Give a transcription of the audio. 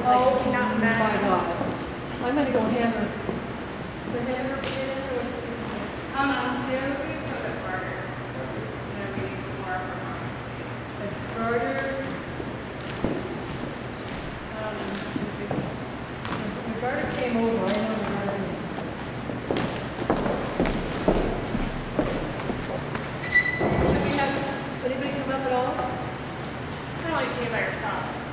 like, Oh, not my mad. God. I'm gonna go hammer. The hammer, or Oh no, they're looking for the garter. They're waiting for more of her. the garter. So I don't know. The garter came over, I know the garter. Should we have anybody come up at all? Kind of like you by yourself.